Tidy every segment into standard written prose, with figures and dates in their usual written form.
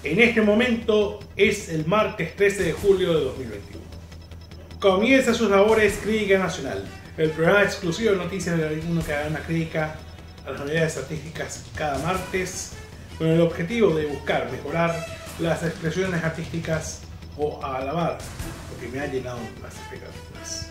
En este momento es el martes 13 de julio de 2021. Comienza sus labores Crítica Nacional, el programa exclusivo de noticias de uno que haga una crítica a las unidades artísticas cada martes, con el objetivo de buscar mejorar las expresiones artísticas o alabar lo que me ha llenado las expectativas.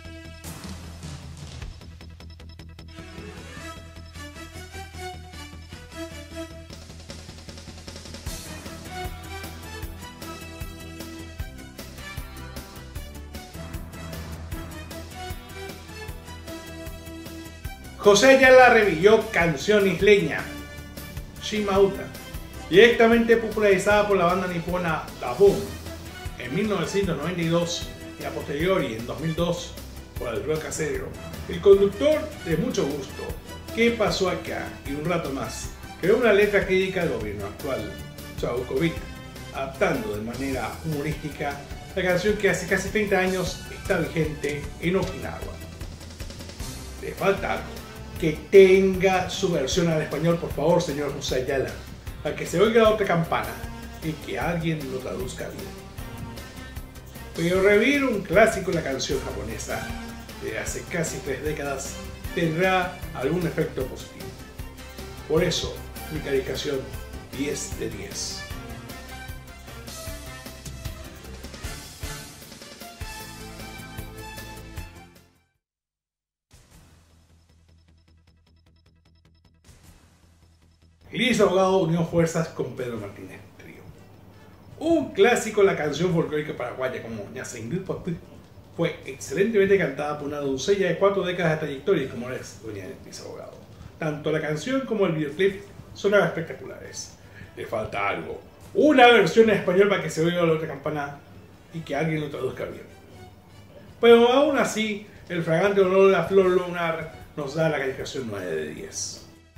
José Ayala revivió canción isleña, Shimauta, directamente popularizada por la banda nipona Da Boom en 1992 y a posteriori en 2002 por el rock casero. El conductor de Mucho Gusto, ¿Qué pasó acá? Y un rato más, creó una letra crítica del gobierno actual, Chavukovic, adaptando de manera humorística la canción que hace casi 30 años está vigente en Okinawa. Le falta algo. Que tenga su versión al español, por favor, señor José Ayala, para que se oiga la otra campana y que alguien lo traduzca bien. Pero revivir un clásico de la canción japonesa de hace casi 3 décadas tendrá algún efecto positivo. Por eso, mi calificación 10 de 10. Liz Abogado unió fuerzas con Pedro Martínez Trío. Un clásico de la canción folclórica paraguaya como Ñacenguipotí fue excelentemente cantada por una doncella de 4 décadas de trayectoria como es doña Liz Abogado. Tanto la canción como el videoclip son espectaculares. Le falta algo. Una versión en español para que se oiga la otra campana y que alguien lo traduzca bien. Pero aún así, el fragante olor de la flor lunar nos da la calificación 9 de 10.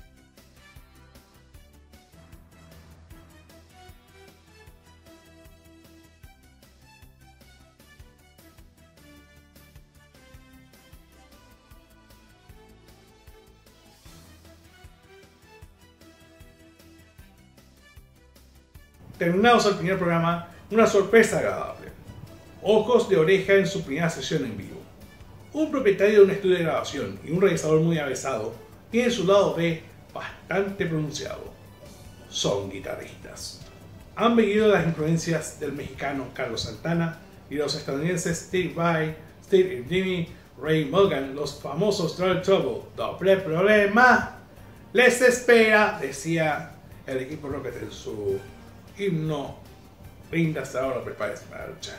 Terminados el primer programa, una sorpresa agradable. Ojos de oreja en su primera sesión en vivo. Un propietario de un estudio de grabación y un realizador muy avesado tiene su lado B bastante pronunciado. Son guitarristas. Han bebido las influencias del mexicano Carlos Santana y los estadounidenses Steve Vai, Steve y Jimmy Ray Morgan, los famosos Trouble Trouble. Doble problema les espera, decía el equipo Rocket en su himno. Ríndase ahora, prepárese para luchar.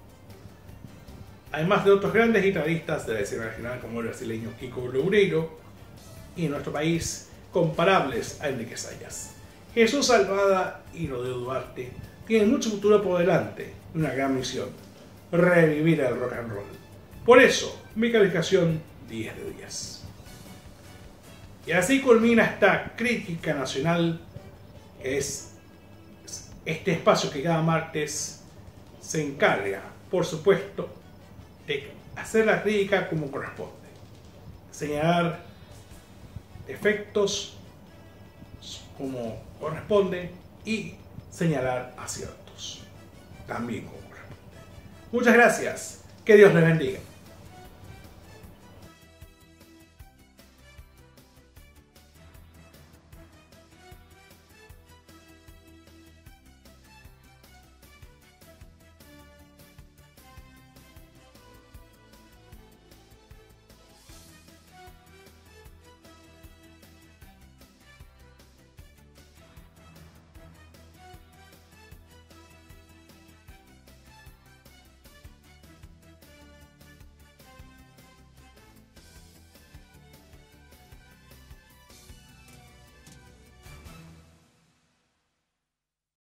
Además de otros grandes guitarristas de la escena regional como el brasileño Kiko Loureiro y en nuestro país comparables a Enrique Sayas. Jesús Salvada y Rodrigo Duarte tienen mucho futuro por delante y una gran misión: revivir el rock and roll. Por eso, mi calificación 10 de 10. Y así culmina esta crítica nacional, que es este espacio que cada martes se encarga, por supuesto, de hacer la crítica como corresponde. Señalar defectos como corresponde y señalar aciertos también como corresponde. Muchas gracias. Que Dios les bendiga.